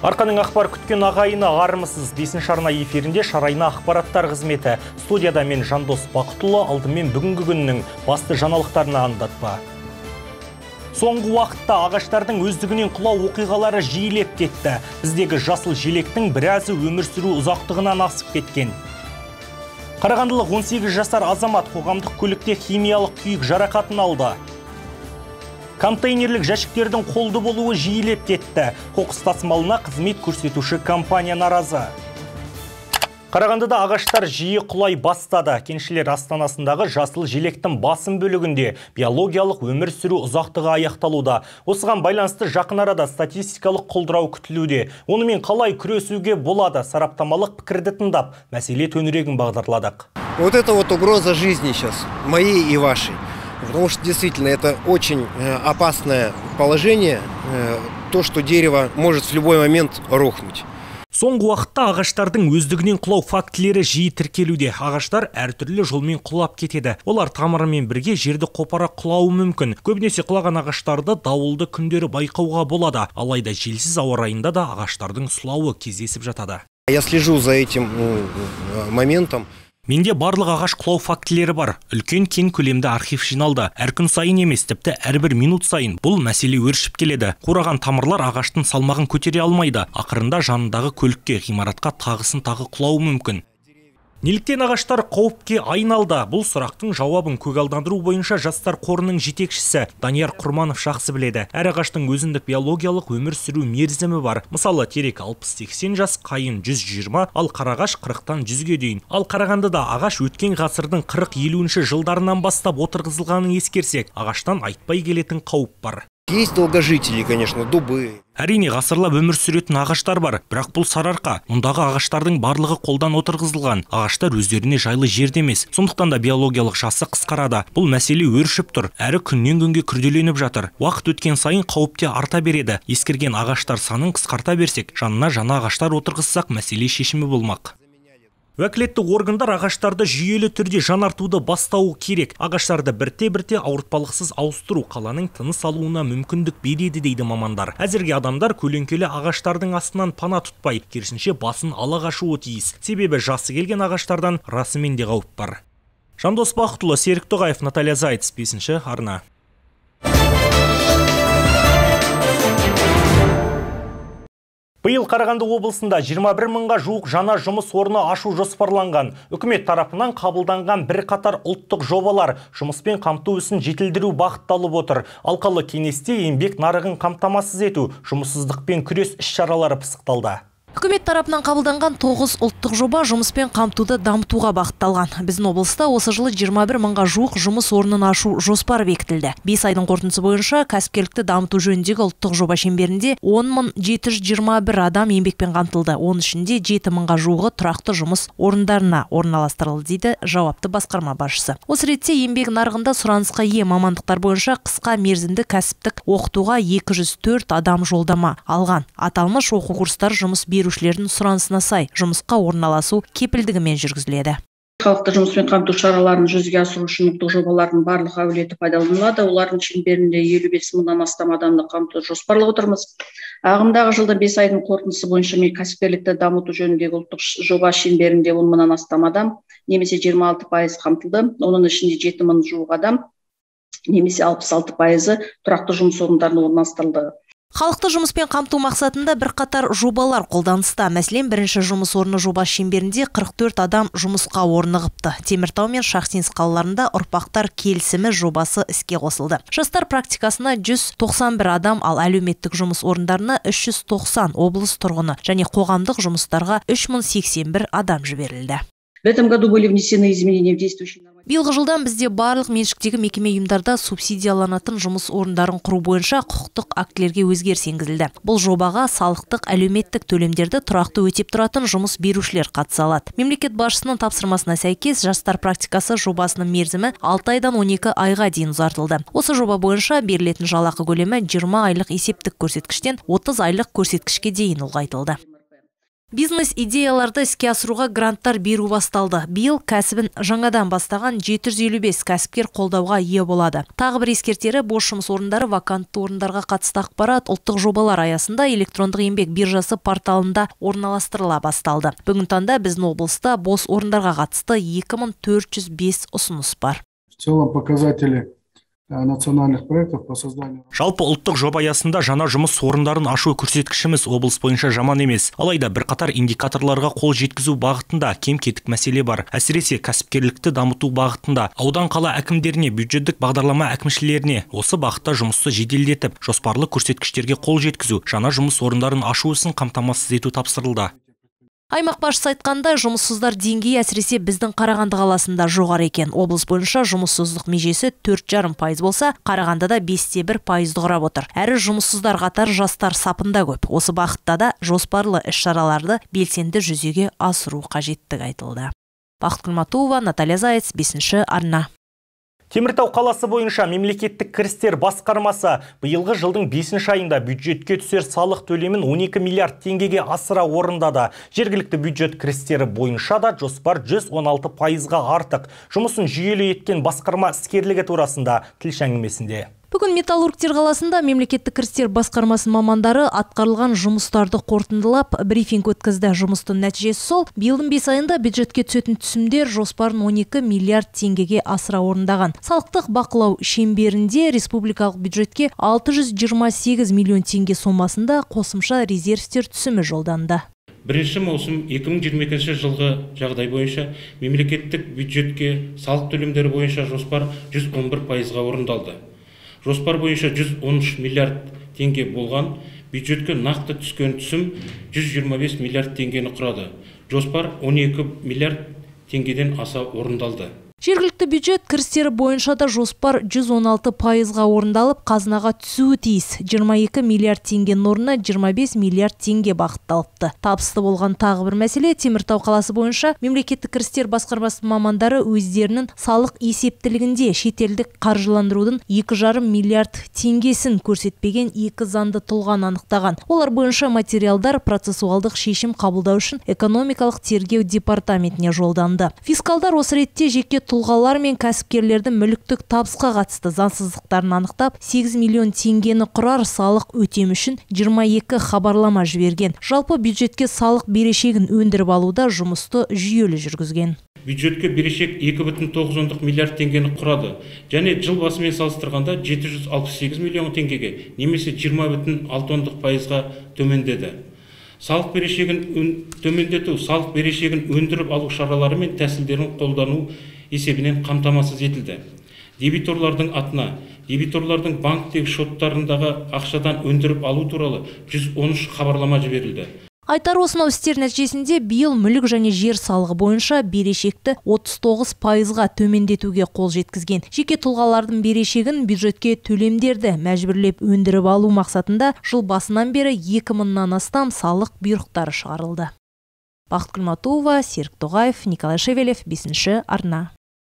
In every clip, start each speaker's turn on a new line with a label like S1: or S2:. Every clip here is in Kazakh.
S1: Арқаның ақпар күткен ағайыны армысыз. 5-ші арна эфирінде Шарайна ақпараттар қызметі. Студияда мен Жандос Бақытұлы, алдымен бүгінгі күннің басты жаңалықтарына аңдатпа. Соңғы уақытта ағаштардың өздігінен құлау оқиғалары жиілеп кетті. Біздегі жасыл желектің біразы өмір сүру ұзақтығынан асып кеткен. Қарағандылық 18 жасар азамат қоғамдық көлікте химиялық күйік жарақатын алды. Контейнерлік жәшіктердің қолды болуы жиілеп кетті. Қоқыс тасымалына қызмет көрсетуші компания наразы. Қарағандыда ағаштар жиі құлай бастады. Кеншілер астанасындағы жасыл желектің басым бөлігінде биологиялық өмір сүру ұзақтығы аяқталуда. Осыған байланысты жақын арада статистикалық құлдырау күтілуде. Онымен қалай күресуге болады? Сараптамалық пікірді тыңдап, мәселе төңірегін бағдарладық.
S2: Вот это вот угроза жизни сейчас, моей и вашей. Потому что действительно это очень опасное положение, то, что дерево может в любой момент рухнуть.
S1: Соңғы уақытта ағаштардың өздігінен құлау фактілері жиі тіркелуде. Ағаштар әртүрлі жолмен құлап кетеді. Олар тамырымен бірге жерді қопара құлауы мүмкін. Көбінесе құлаған ағаштарды дауылды күндері байқауға болады. Алайда желсіз ауа райында да ағаштардың сұлауы кездесіп жатады.
S2: Я слежу за этим моментом.
S1: Менде барлық ағаш құлау фактілері бар. Үлкен кең көлемді архив жиналды. Әр күн сайын емес, тіпті әрбір минут сайын бұл мәселе өршіп келеді. Қураған тамырлар ағаштың салмағын көтере алмайды. Ақырында жанындағы көлікке, ғимаратқа тағысын тағы құлауы мүмкін. Неліктен ағаштар қауіпке айналды? Бұл сұрақтың жауабын көгалдандыру бойынша жастар қорының жетекшісі Данияр Құрманов жақсы біледі. Әр ағаштың өзіндік биологиялық өмір сүру мерзімі бар. Мысалы, терек 60-80 жас, қайын 120, ал қарағаш 40-тан 100-ге дейін. Ал Қарағандыда ағаш өткен ғасырдың 40-50 жылдарынан бастап отырғызылғанын ескерсек, ағаштан айтпай келетін қауіп бар.
S2: Есть долгожители, конечно, дубы.
S1: Әрине, ғасырлап өмір сүретін ағаштар бар, бірақ бұл сарыарқа. Мұндағы ағаштардың барлығы қолдан отырғызылған. Ағаштар өздеріне жайлы жерде емес. Сондықтан да биологиялық жасы қысқарады. Бұл мәселе өршіп тұр, әрі күннен күнге күрделеніп жатыр. Уақыт өткен сайын қауіпте арта береді. Ескірген ағаштар санын қысқарта берсек, жанына жаңа ағаштар отырғызсақ, мәселе шешімі болмақ. Уәкілетті органдар ағаштарды жүйелі түрде жаңартуды бастауы керек. Ағаштарды бірте-бірте ауыртпалықсыз ауыстыру қаланың тыныс алуына мүмкіндік береді дейді мамандар. Әзірге адамдар көлеңкелі ағаштардың астынан пана тұтпай, керісінше басын ала қашуы тиіс. Себебі жасы келген ағаштардан расымен де қауіп бар. Жандос Бақытұлы, Серік Тоғаев, Наталья Зайц, 5-ші арна. Биыл Қарағанды облысында 21 мыңға жуық жаңа жұмыс орны ашу жоспарланған. Үкімет тарапынан қабылданған бірқатар ұлттық жобалар жұмыспен қамту ісін жетілдіру бағытталып отыр. Алқалы кеңесте еңбек нарығын қамтамасыз ету, жұмыссыздықпен күрес іс-шаралары пысықталды.
S3: Үкімет тарапынан қабылданған 9 ұлттық жоба жұмыспен қамтуды дамытуға бағытталған. Біздің облыста осы жылы 21 мыңға жуық жұмыс орнын ашу жоспары бекітілді. 5 айдың қорытындысы бойынша кәсіпкерлікті дамыту жөніндегі ұлттық жоба шеңберінде 10.721 адам еңбекпен қамтылды. Оның ішінде 7 мыңға жуығы тұрақты жұмыс орындарына орналастырылды дейді жауапты басқарма басшысы. Осы ретте еңбек нарығында сұранысқа ие мамандықтар бойынша қысқа мерзімді кәсіптік оқытуға 204 адам жолдама алған. Аталмыш оқу курстары жұмыс берушілердің сұранысына сай жұмысқа орналасу кепілдігімен жүргізіледі.
S4: Халықты жұмыспен қамту шараларын жүзеге асыру үшін ұлттық жобалардың барлық әлеуеті пайдаланылады. Олардың шеңберінде 55 мыңнан астам адамды қамтуды жоспарлап отырмыз. Ағымдағы жылдың 5 айдың қорытындысы бойынша кәсіпкерлікті дамыту жөніндегі ұлттық жоба шеңберінде 10 мыңнан астам адам, немесе 26% қамтылды. Оның ішінде 7 мың жуық адам, немесе 66% тұрақты жұмыс орындарына орналастырылды.
S3: Халықты жұмыспен қамту мақсатында бірқатар жобалар қолданыста. Мәселен, бірінші жұмыс орны жобасы шеңберінде 44 адам жұмысқа орнығыпты. Теміртау мен Шахтинск қалаларында ұрпақтар келісімі жобасы іске қосылды. Жастар практикасына 191 адам, ал әлеуметтік жұмыс орындарына 390 облыс тұрғыны және қоғамдық жұмыстарға 3081 адам жіберілді.
S4: В этом году были внесены изменения в действующий нормативный
S3: Биылғы жылдан бізде барлық меншіктегі мекеме ұйымдарда субсидияланатын жұмыс орындарын құру бойынша құқықтық актілерге өзгеріс енгізілді. Бұл жобаға салықтық әлеуметтік төлемдерді тұрақты өтеп тұратын жұмыс берушілер қатыса алады. Мемлекет басшысының тапсырмасына сәйкес жастар практикасы жобасының мерзімі 6 айдан 12 айға дейін ұзартылды. Осы жоба бойынша берілетін жалақы көлемі 20 айлық есептік көрсеткіштен 30 айлық көрсеткішке дейін ұлғайтылды. Бизнес идеяларды іске асыруға гранттар беру басталды. Биыл кәсібін жаңадан бастаған 755 кәсіпкер қолдауға ие болады. Тағы бір ескертері, бос жұмыс орындары вакантты орындарға қатысты ақпарат ұлттық жобалар аясында электрондық еңбек биржасы порталында орналастырыла басталды. Бүгін таңда біздің облыста бос орындарға қатысты 2405 ұсыныс бар.
S5: В целом показатели национальных проектов по созданию.
S1: Жалпы ұлттық жоба аясында жаңа жұмыс орындарын ашу көрсеткішіміз облыс бойынша жаман емес. Алайда бірқатар индикаторларға қол жеткізу бағытында кем-кетік мәселе бар. Әсіресе кәсіпкерлікті дамыту бағытында аудан қала әкімдеріне, бюджеттік бағдарлама әкімшілеріне осы бағытта жұмысты жеделдетіп, жоспарлы көрсеткіштерге қол жеткізу, жаңа жұмыс орындарын ашу ісін қамтамасыз ету тапсырылды.
S3: Аймақ басшысы айтқандай, жұмыссыздар деңгейі әсіресе біздің Қарағанды қаласында жоғары екен. Облыс бойынша жұмыссыздық межесі 4,5% болса, Қарағандыда 5,1% құрап отыр. Әрі жұмыссыздар қатар жастар сапында көп. Осы бағытта да жоспарлы іс-шараларды белсенді жүзеге асыру қажеттігі айтылды. Бақыт Күлматова, Наталья Заяц, 5-ші арна.
S1: Теміртау қаласы бойынша мемлекеттік кірістер басқармасы биылғы жылдың 5 айында бюджетке түсер салық төлемін 12 миллиард теңгеге асыра орындады. Жергілікті бюджет кірістері бойынша да жоспар 116%-ға артық. Жұмысын жүйелі еткен басқарма іскерлігі турасында тілші әңгімесінде.
S3: Бүгін Металлургтер қаласында мемлекеттік кірістер басқармасының мамандары атқарылған жұмыстарды қорытындылап брифинг өткізді. Жұмыстың нәтижесі сол, биылдың 5 айында бюджетке түсетін түсімдер жоспарын 12 миллиард теңгеге асыра орындаған. Салықтық бақылау шеңберінде республикалық бюджетке 628 миллион теңге сомасында қосымша резервтер түсімі жолданды.
S6: 1 маусым 2022 жылғы жағдай бойынша мемлекеттік бюджетке салық төлемдері бойынша жоспар 111%-ға орындалды. Жоспар бойынша 113 миллиард теңге болған, бюджетке нақты түскен түсім 125 миллиард теңгені құрады. Жоспар 12 миллиард теңгеден аса орындалды.
S3: Жергілікті бюджет кірістері бойынша да жоспар 116%-ға орындалып, қазынаға түсуі тиіс. 22 миллиард теңгенің орнына 25 миллиард теңге бағытталыпты. Табысты болған тағы бір мәселе, Теміртау қаласы бойынша мемлекеттік кірістер басқармасының мамандары өздерінің салық есептілігінде шетелдік қаржыландырудың 2,5 миллиард теңгесін көрсетпеген 2 заңды тұлғаны анықтаған. Олар бойынша материалдар процессуалдық шешім қабылдау үшін экономикалық тергеу департаментіне жолданды. Фискалдар осы ретте жеке тұлғалар мен кәсіпкерлердің мүліктік табысқа қатысты заңсыздықтарын анықтап, 8 миллион теңгені құрар салық өтем үшін 22 хабарлама жіберген. Жалпы бюджетке салық берешегін өндіріп алуда жұмысты жүйелі жүргізген.
S6: Бюджетке берешек 2,9 миллиард теңгені құрады. Және жыл басымен салыстырғанда 768 миллион теңгеге, немесе 20,6%-ға төмендеді. Салық берешегін төмендету, салық берешегін өндіріп алу шаралары мен тәсілдерін қолдану есебінен қамтамасыз етілді. Дебиторлардың атына, дебиторлардың банктегі шоттарындағы ақшадан өндіріп алу туралы 113 хабарлама жіберілді.
S3: Айтар осынау істер нәтижесінде биыл мүлік және жер салығы бойынша берешекті 39%-ға төмендетуге қол жеткізген. Жеке тұлғалардың берешегін бюджетке төлемдерді мәжбүрлеп өндіріп алу мақсатында жыл басынан бері 2000-нан астам салық бұйрықтары шығарылды. Бақыт Күлматова, Серік Тоғаев, Николай Шевелев, 5-ші арна.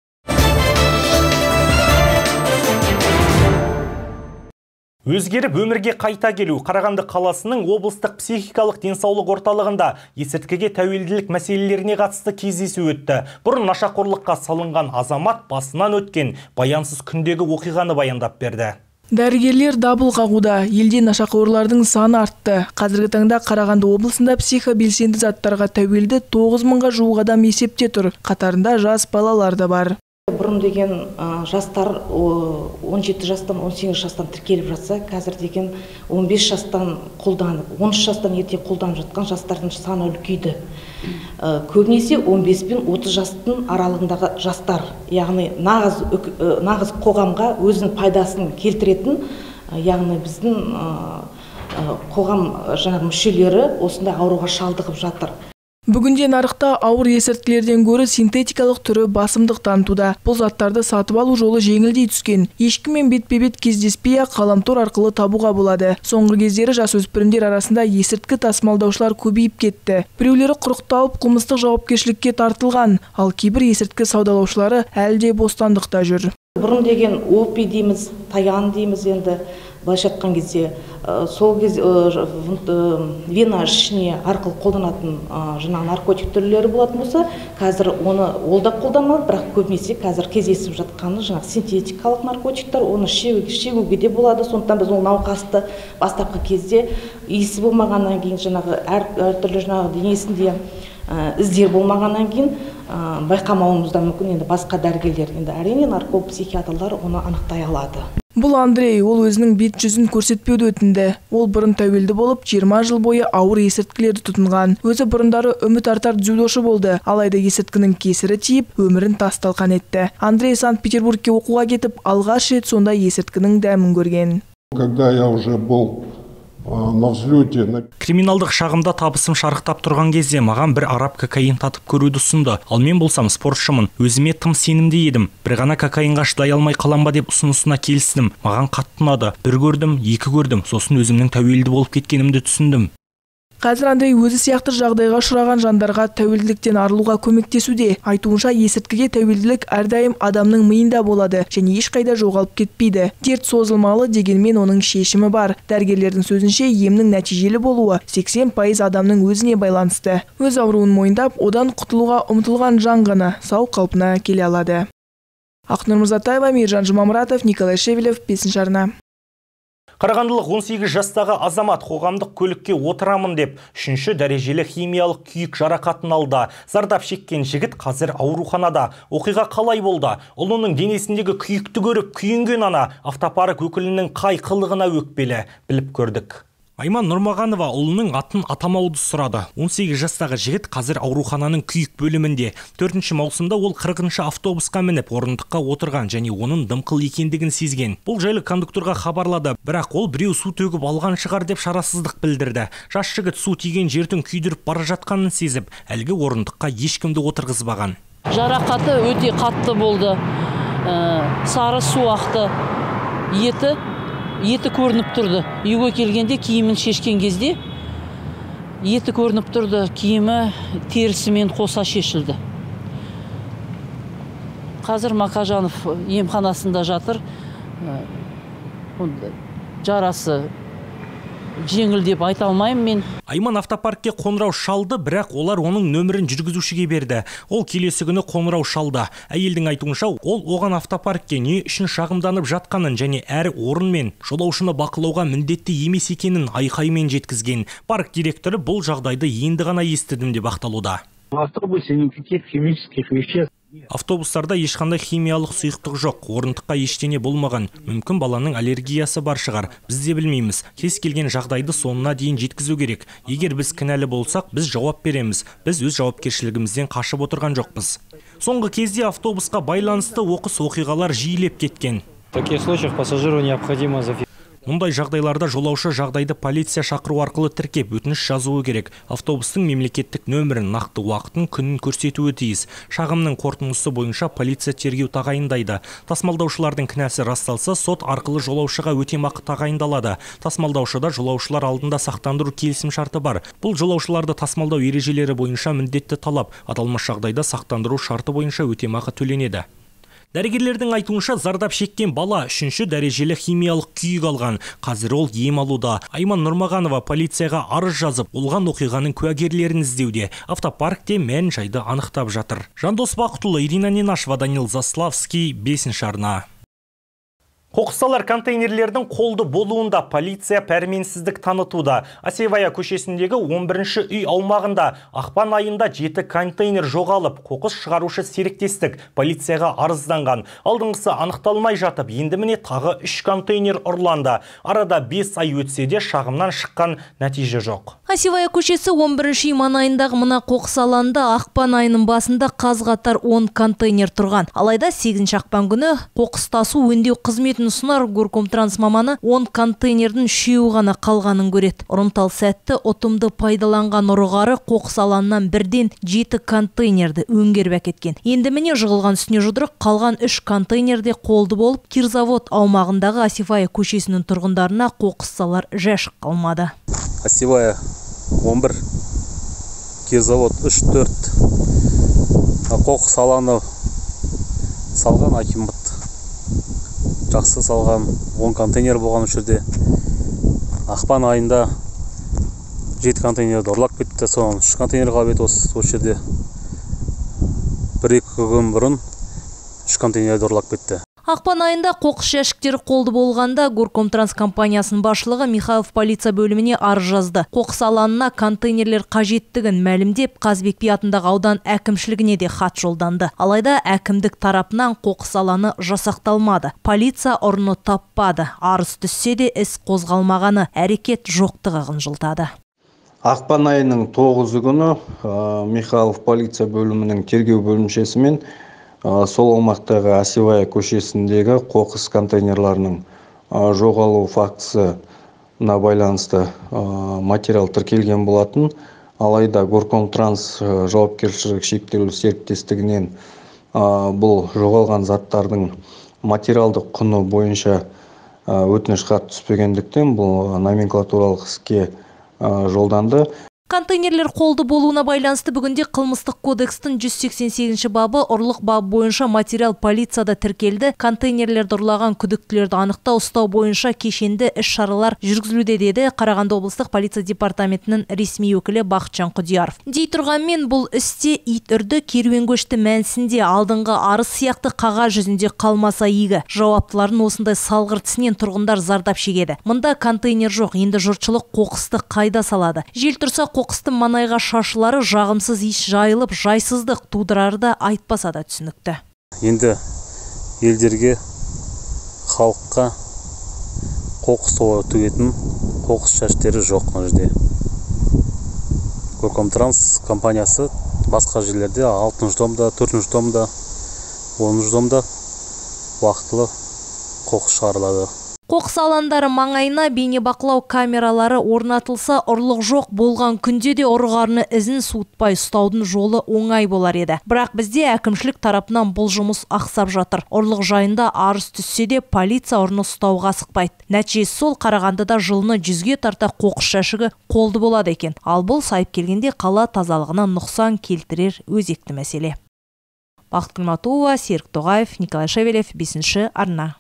S1: Өзгеріп өмірге қайта келу. Қарағанды қаласының облыстық психикалық денсаулық орталығында есірткіге тәуелділік мәселелеріне қатысты кездесу өтті. Бұрын нашақорлыққа салынған азамат басынан өткен баянсыз күндегі оқиғаны баяндап берді.
S7: Дәрігерлер дабыл қағуда, елде нашақорлардың саны артты. Қазіргі таңда Қарағанды облысында психобелсенді заттарға тәуелді 9 мыңға жуық адам есепте тұр. Қатарында жас балалар да бар.
S8: Бұрын деген жастар 17 жастан 18 жастан тіркеліп жатса, қазір деген 15 жастан қолданып, 13 жастан ерте қолданып жатқан жастардың саны үлкейді. Көбінесе 15 пен 30 жастың аралығындағы жастар, яғни нағыз қоғамға өзінің пайдасын келтіретін, яғни біздің қоғам мүшелері осындай ауруға шалдығып жатыр.
S7: Бүгінде нарықта ауыр есірткілерден гөрі синтетикалық түрі басымдық танытуда. Бұл заттарды сатып алу жолы жеңілдей түскен. Ешкіммен бетпе-бет кездеспей-ақ ғаламтор арқылы табуға болады. Соңғы кездері жасөспірімдер арасында есірткі тасымалдаушылар көбейіп кетті. Біреулері құрықталып, қылмыстық жауапкершілікке тартылған, ал кейбір есірткі саудалаушылары әлі де бостандықта жүр.
S8: Бұрын деген опий дейміз, таян дейміз енді. былайша айтқан кезде сол кезде вена ішіне арқылы қолданатын жаңағы наркотик түрлері болатын болса, қазір ол да қолданылады, бірақ көбінесе қазір кездесіп жатқаны жаңағы синтетикалық наркотиктар, оны шегуге де болады. Сондықтан біз ол науқасты бастапқы кезде иісі болмағаннан кейін, жаңағы әртүрлі жаңағы денесінде іздер болмағаннан кейін байқамауымыз да мүмкін. Енді басқа дәрігерлер, енді әрине нарколог, психиатрлар оны анықтай алады.
S7: Бұл Андрей, ол өзінің бет-жүзін көрсетпеуді өтінді. Ол бұрын тәуелді болып, 20 жыл бойы ауыр есірткілерді тұтынған. Өзі бұрындары үміт артар дзюдошы болды. Алайда есірткінің кесірі тиіп, өмірін тас-талқан етті. Андрей Санкт-Петербургке оқуға кетіп, алғаш рет сонда есірткінің дәмін көрген.
S5: Когда я уже был на взлете.
S1: Криминалдық шағымда табысым шарықтап тұрған кезде маған бір араб кокаин татып көруді ұсынды. Ал мен болсам спортшымын. Өзіме тым сенімді едім. Бір ғана кокаинға шыдай алмай қалам ба деп ұсынысына келістім. Маған қатты ұнады. Бір көрдім, екі көрдім. Сосын өзімнің тәуелді болып кеткенімді түсіндім.
S7: Қазір Андрей өзі сияқты жағдайға ұшыраған жандарға тәуелділіктен арылуға көмектесуде. Айтуынша, есірткіге тәуелділік әрдайым адамның миында болады және ешқайда жоғалып кетпейді. Дерт созылмалы, дегенмен оның шешімі бар. Дәрігерлердің сөзінше, емнің нәтижелі болуы 80% адамның өзіне байланысты. Өз ауруын мойындап, одан құтылуға ұмтылған жан ғана сау қалпына келе алады. Ақнұр Мырзатаева, Мейіржан Жұмамұратов, Николай Шевелев, 5-ші арна.
S1: Қарағандылық 18 жастағы азамат қоғамдық көлікке отырамын деп 3-ші дәрежелі химиялық күйік жарақатын алды. Зардап шеккен жігіт қазір ауруханада. Оқиға қалай болды? Ұлының денесіндегі күйікті көріп күйінген ана автопарк өкілінің қай қылығына өкпелі? Біліп көрдік. Айман Нұрмағанова ұлының атын атамауды сұрады. 18 жастағы жігіт қазір аурухананың күйік бөлімінде. 4 маусымда ол 40-шы автобусқа мініп орындыққа отырған және оның дымқыл екендігін сезген. Бұл жайлы кондукторға хабарлады, бірақ ол біреу су төгіп алған шығар деп шарасыздық білдірді. Жас жігіт су тиген жердің күйдіріп бара жатқанын сезіп, әлгі орындыққа ешкімді отырғызбаған.
S9: Жарақаты өте қатты болды. Сары су ақты. Еті көрініп тұрды. Үйге келгенде киімін шешкен кезде еті көрініп тұрды. Киімі терісімен қоса шешілді. Қазір Макажанов емханасында жатыр. Жарасы жеңіл деп айта алмаймын мен.
S1: Айман автопаркке қоңырау шалды, бірақ олар оның нөмірін жүргізушіге берді. Ол келесі күні қоңырау шалды. Әйелдің айтуынша, ол оған автопаркке не үшін шағымданып жатқанын және әр орын мен жолаушыны бақылауға міндетті емес екенін айқаймен жеткізген. Парк директоры бұл жағдайды енді ғана естідім деп ақталуда. Автобустарда ешқандай химиялық сұйықтық жоқ, орындыққа ештеңе болмаған. Мүмкін баланың аллергиясы бар шығар. Біз де білмейміз. Кез келген жағдайды соңына дейін жеткізу керек. Егер біз кінәлі болсақ, біз жауап береміз. Біз өз жауапкершілігімізден қашып отырған жоқпыз. Соңғы кезде автобусқа байланысты оқыс оқиғалар жиілеп кеткен.
S10: В таких случаях пассажиру необходимо зафиксировать.
S1: Мұндай жағдайларда жолаушы жағдайды полиция шақыру арқылы тіркеп өтініш жазуы керек. Автобустың мемлекеттік нөмірін, нақты уақытын, күнін көрсетуі тиіс. Шағымның қорытындысы бойынша полиция тергеу тағайындайды. Тасымалдаушылардың кінәсі расталса, сот арқылы жолаушыға өтемақы тағайындалады. Тасымалдаушыда жолаушылар алдында сақтандыру келісімшарты бар. Бұл жолаушыларды тасымалдау ережелері бойынша міндетті талап. Аталмыш жағдайда сақтандыру шарты бойынша өтемақы төленеді. Дәрігерлердің айтуынша зардап шеккен бала 3-ші дәрежелі химиялық күйік алған. Қазір ол ем алуда. Айман Нұрмағанова полицияға арыз жазып, болған оқиғаның куәгерлерін іздеуде. Автопаркте мән жайды анықтап жатыр. Жандос Бақытұлы, Ирина Ненашева, Данил Заславский, 5-ші арна. Қоқысталар контейнерлердің қолды болуында полиция пәрменсіздік танытуда. Асевая көшесіндегі 11-ші үй аумағында ақпан айында 7 контейнер жоғалып, қоқыс шығарушы серіктестік полицияға арызданған. Алдыңғысы анықталмай жатып, енді міне тағы 3 контейнер ұрланды. Арада 5 ай өтсе де шағымнан шыққан нәтиже жоқ.
S3: Асевая көшесі 11-ші үй маңайындағы мына қоқыс алаңында ақпан айының басында қаз-қатар 10 контейнер тұрған. Алайда 8 ақпан күні қоқыс тасу өңдеу қызметін ұсынар Горкомтранс маманы 10 контейнердің 3-еуі ғана қалғанын көреді. Ұрымтал сәтті ұтымды пайдаланған ұрығары қоқыс алаңынан бірден 7 контейнерді өңгеріп әкеткен. Енді міне жығылған үстіне жұдырық қалған 3 контейнерде қолды болып, Кирзавод аумағындағы Асевая көшесінің тұрғындарына қоқысталар жәшік қалмады.
S11: Асевая 11, Кирзавод 3-4 қоқыс алаңы салған акимат жақсы салған, 10 контейнер болған осы жерде. Ақпан айында 7 контейнерді ұрлап кетті, соның 3 контейнер қалып еді осы жерде. 1-2 күн бұрын 3 контейнерді ұрлап кетті.
S3: Ақпан айында қоқыс жәшіктері қолды болғанда Горкомтранс компаниясының басшылығы Михайлов полиция бөліміне арыз жазды. Қоқыс алаңына контейнерлер қажеттігін мәлімдеп, Қазыбек би атындағы аудан әкімшілігіне де хат жолданды. Алайда әкімдік тарапынан қоқыс алаңы жасақталмады. Полиция ұрыны таппады. Арыз түссе де іс қозғалмағаны әрекет жоқтығын жылтады.
S12: Ақпан айының 9 күні Михайлов полиция бөлімінің тергеу бөлімшесімен сол аумақтағы Осевая көшесіндегі қоқыс контейнерларының жоғалу фактісіне байланысты материал тіркелген болатын. Алайда Горкомтранс жауапкершілігі шектеулі серіктестігінен бұл жоғалған заттардың материалдық құны бойынша өтініш хат түспегендіктен бұл номенклатуралық іске жолданды.
S3: Контейнерлер қолды болуына байланысты бүгінде қылмыстық кодекстің 188 бабы ұрлық бабы бойынша материал полицияда тіркелді. Контейнерлерді ұрлаған күдіктілерді анықтау, ұстау бойынша кешенді іс-шаралар жүргізілуде деді Қарағанды облыстық полиция департаментінің ресми өкілі Бақытжан Құдияров. Дей тұрғанмен бұл істе ит үрді керуен көшті мәнісінде алдыңғы арыз сияқты қағаз жүзінде қалмаса игі. Жауаптылардың осындай салғыртысынан тұрғындар зардап шегеді. Мұнда контейнер жоқ, енді жұртшылық қоқысты қайда салады? Жел тұрса қоқыстың маңайға шашылары жағымсыз иіс жайылып, жайсыздық тудырары да айтпаса да түсінікті.
S11: Енді елдерге, халыққа қоқыс төгетін қоқыс жәшіктері жоқ мына жерде. Горкомтранс компаниясы басқа жерлерде 6-шы домда, 4-шы домда, 10-шы домда уақытылы қоқыс шығарылады.
S3: Қоқыс алаңдары маңайына бейнебақылау камералары орнатылса, ұрлық жоқ болған күнде де ұрғарыны ізін суытпай ұстаудың жолы оңай болар еді. Бірақ бізде әкімшілік тарапынан бұл жұмыс ақсап жатыр. Ұрлық жайында арыз түссе де полиция ұрыны ұстауға асықпайды. Нәтижесі сол, Қарағандыда жылына 100-ге тарта қоқыс жәшігі қолды болады екен. Ал бұл сайып келгенде қала тазалығына нұқсан келтірер өзекті мәселе. Бақыт Күлматова, Серік Тоғаев, Николай Шевелев, 5-ші арна.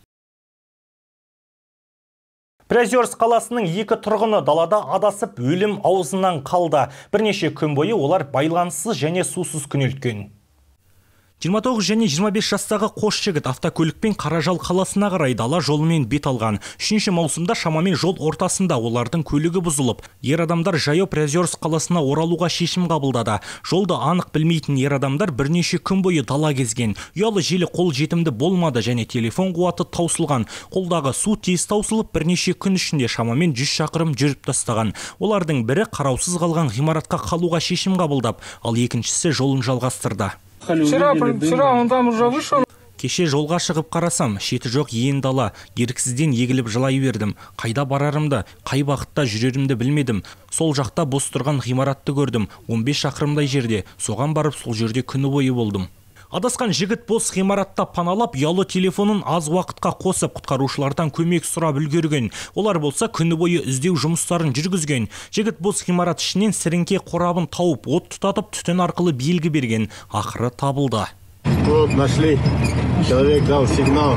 S1: Приозерск қаласының 2 тұрғыны далада адасып өлім аузынан қалды. Бірнеше күн бойы олар байланыссыз және сусыз күнелткен. 29 және 25 жастағы қос жігіт автокөлікпен Қаражал қаласына қарай дала жолымен бет алған. 3 маусымда шамамен жол ортасында олардың көлігі бұзылып, ер адамдар жаяу Приозерск қаласына оралуға шешім қабылдады. Жолды анық білмейтін ер адамдар бірнеше күн бойы дала кезген. Ұялы желі қол жетімді болмады және телефон қуаты таусылған. Қолдағы су тез таусылып, бірнеше күн ішінде шамамен 100 шақырым жүріп тастаған. Олардың бірі қараусыз қалған ғимаратқа қалуға шешім қабылдап, ал екіншісі жолын жалғастырды.
S13: Вчера он там уже вышел.
S1: Кеше жолға шығып қарасам, шеті жоқ ен дала, еріксізден егіліп жылай бердім. Қайда барарымды, қай бағытта жүрерімді білмедім. Сол жақта бос тұрған ғимаратты көрдім, 15 шақырымдай жерде. Соған барып сол жерде күні бойы болдым. Адасқан жігіт бос ғимаратта паналап, ұялы телефонын аз уақытқа қосып, құтқарушылардан көмек сұрап үлгерген. Олар болса күні бойы іздеу жұмыстарын жүргізген. Жігіт бос ғимарат ішінен сіріңке қорабын тауып, от тұтатып, түтін арқылы белгі берген. Ақыры табылды.
S14: Вот, нашли. Человек дал сигнал.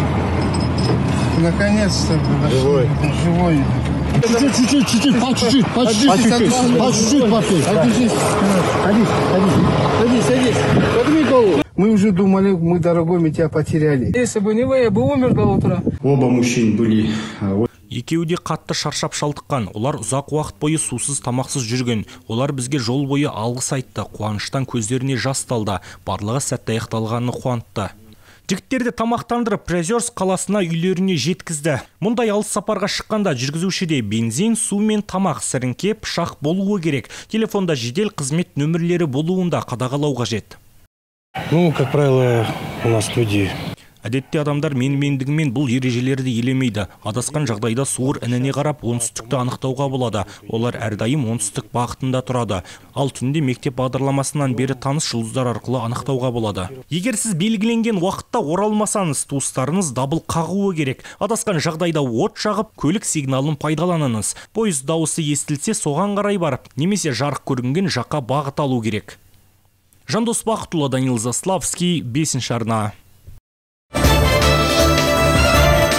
S5: Наконец-то
S14: живой.
S5: Живой.
S14: Чуть-чуть, по чуть-чуть. Садись. Подними голову.
S5: Мы уже думали, мы, дорогой, мы тебя потеряли.
S13: Если бы не вы, я бы умер до утра.
S14: Оба мужчин были.
S1: Екеуі де қатты шаршап шалдыққан. Олар ұзақ уақыт бойы сусыз тамақсыз жүрген. Олар бізге жол бойы алғыс айтты. Қуаныштан көздеріне жас талды. Барлығы сәтті аяқталғанын қуантты. Жігіттерді тамақтандырып, Приозерск қаласына үйлеріне жеткізді. Мұндай алыс сапарға шыққанда жүргізушіде бензин, су мен тамақ, сіріңке, пышақ болуы керек. Телефонда жедел қызмет нөмірлері болуында қадағалау қажет.
S10: Ну, как правило, у нас люди.
S1: Әдетте адамдар менмендігімен бұл ережелерді елемейді. Адасқан жағдайда суыр ініне қарап оңтүстікті анықтауға болады. Олар әрдайым оңтүстік бағытында тұрады. Ал түнде мектеп бағдарламасынан бері таныс жұлдыздар арқылы анықтауға болады. Егер сіз белгіленген уақытта оралмасаңыз, туыстарыңыз дабыл қағуы керек. Адасқан жағдайда от жағып, көлік сигналын пайдаланыңыз. Пойыз дауысы естілсе, соған қарай барып, немесе жарық көрінген жаққа бағыт алу керек. Жандос Бақытұлы, Данил Заславский, 5-ші арна.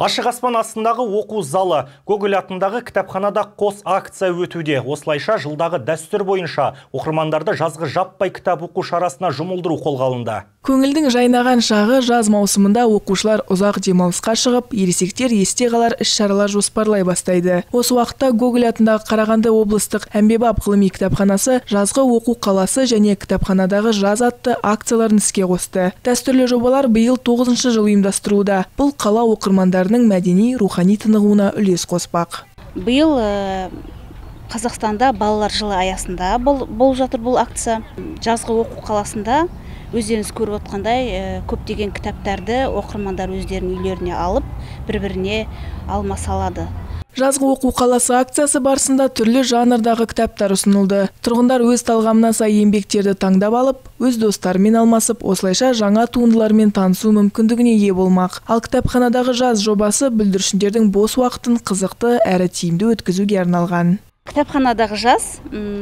S1: Ашық аспан астындағы оқу залы Гоголь атындағы кітапханада қос акция өтуде. Осылайша жылдағы дәстүр бойынша оқырмандарды жазғы жаппай кітап оқу шарасына жұмылдыру қолға алынды.
S7: Көңілдің жайнаған шағы жаз маусымында оқушылар ұзақ демалысқа шығып, ересектер есте қалар іс-шаралар жоспарлай бастайды. Осы уақытта Гоголь атындағы Қарағанды облыстық әмбебап ғылыми кітапханасы жазғы оқу қаласы және кітапханадағы жаз атты акцияларын іске қосты. Дәстүрлі жобалар биыл 9-шы жыл ұйымдастырылуда. Бұл қала оқырмандарының мәдени, рухани тынығуына үлес қоспақ.
S15: Биыл Қазақстанда балалар жылы аясында болып жатыр бұл акция. Жазғы оқу қаласында өздеріңіз көріп отқандай көптеген кітаптарды оқырмандар өздерінің үйлеріне алып, бір-біріне алмаса алады.
S7: Жазғы оқу қаласы акциясы барысында түрлі жанрдағы кітаптар ұсынылды. Тұрғындар өз талғамына сай еңбектерді таңдап алып, өз достарымен алмасып, осылайша жаңа туындылармен танысу мүмкіндігіне ие болмақ. Ал кітапханадағы жаз жобасы бүлдіршіндердің бос уақытын қызықты әрі тиімді өткізуге арналған.
S15: Кітапханадағы жаз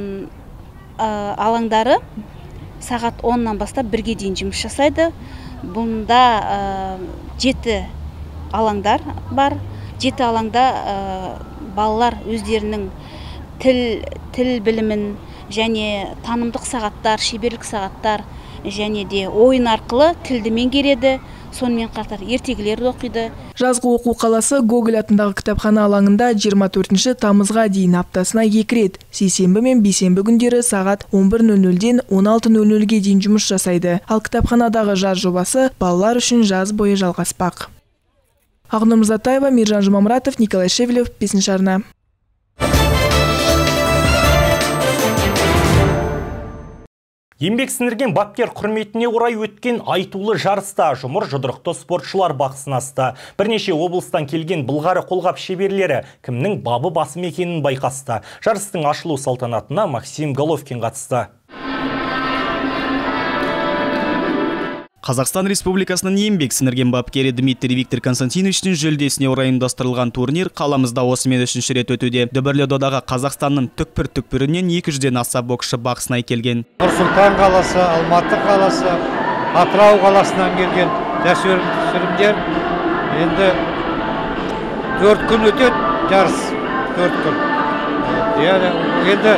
S15: алаңдары сағат 10-нан бастап 1-ге дейін жұмыс жасайды. Бұнда 7 алаңдар бар. 7 алаңда балалар өздерінің тіл білімін және танымдық сағаттар, шеберлік сағаттар және де ойын арқылы тілді меңгереді. Сонымен қатар ертегілерді оқиды.
S7: Жазғы оқу қаласы Гоголь атындағы кітапхана алаңында 24 тамызға дейін аптасына 2 рет, сейсенбі мен бейсенбі күндері сағат 11:00-ден 16:00-ге дейін жұмыс жасайды. Ал кітапханадағы жаз жобасы балалар үшін жаз бойы жалғаспақ. Ағнұр Мырзатаева, Миржан Жұмамұратов, Николай Шевелев, 5-ші арна.
S1: Еңбек сіңірген бапкер құрметіне орай өткен айтулы жарыста жұмыр жұдырықты спортшылар бақ сынасты. Бірнеше облыстан келген былғары қолғап шеберлері кімнің бабы басым екенін байқасты. Жарыстың ашылу салтанатына Максим Головкин қатысты.
S16: Қазақстан Республикасының еңбек сіңірген бапкері Дмитрий Виктор Константиновичтің жүлдесіне орай ұйымдастырылған турнир қаламызда осымен 3-ші рет өтуде. Дүбірлі додаға Қазақстанның түкпір-түкпірінен 200-ден аса боксшы бақ сынай келген.
S17: Нұр-Сұлтан қаласы, Алматы қаласы, Атырау қаласынан келген жасөспірімдер енді 4 күн өтеді жарыс, 4 күн. Енді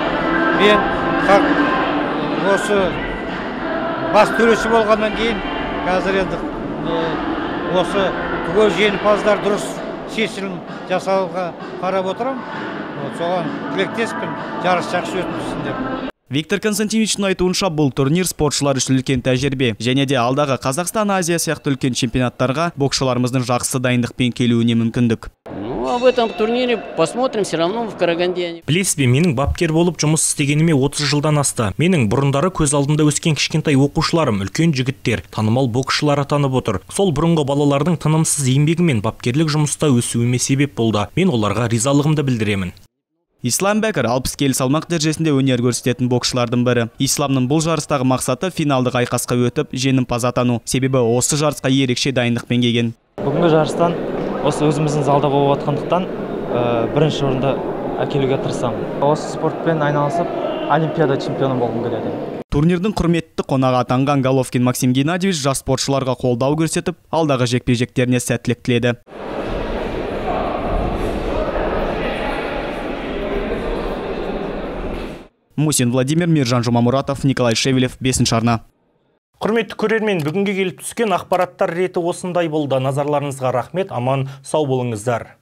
S17: мен осы бас төреші болғаннан кейін қазір енді осы түгел жеңімпаздар дұрыс шешім жасауға қарап отырам. Соған тілектеспін, жарыс жақсы өтсін деп.
S16: Виктор Константиновичтің айтуынша бұл турнир спортшылар үшін үлкен тәжірибе. Және де алдағы Қазақстан, Азия сияқты үлкен чемпионаттарға боксшыларымыздың жақсы дайындықпен келуіне мүмкіндік.
S18: Об этом турнире посмотрим, все равно в Караганде.
S1: Білесіз бе, менің бапкер болып жұмыс істегеніме 30 жылдан асты. Менің бұрындары көз алдымда өскен кішкентай оқушыларым, үлкен жігіттер, танымал боксшылар атанып отыр. Сол бұрынғы балалардың тынымсыз еңбегі мен бапкерлік жұмыста өсуіме себеп болды. Мен оларға ризалығымды білдіремін.
S16: Ислам Бәкір 60 келі салмақ дәрежесінде өнер көрсететін боксшылардың бірі. Исламның бұл жарыстағы мақсаты финалдық айқасқа өтіп, жеңімпаз атану. Себебі осы жарысқа ерекше дайындықпен келген.
S19: Бүгінгі жарыстан осы өзіміздің залда болып жатқандықтан бірінші орында әкелуге тырысамын. Осы спортпен айналысып, Олимпиада чемпионы болғым келеді.
S16: Турнирдің құрметті қонағы атанған Головкин Максим Геннадьевич жас спортшыларға қолдау көрсетіп, алдағы жекпе-жектеріне сәттілік тіледі. Мусин Владимир, Миржан Жұмамұратов, Николай Шевелев, 5-ші арна.
S1: Құрметті көрермен, бүгінге келіп түскен ақпараттар реті осындай болды. Назарларыңызға рахмет, аман сау болыңыздар.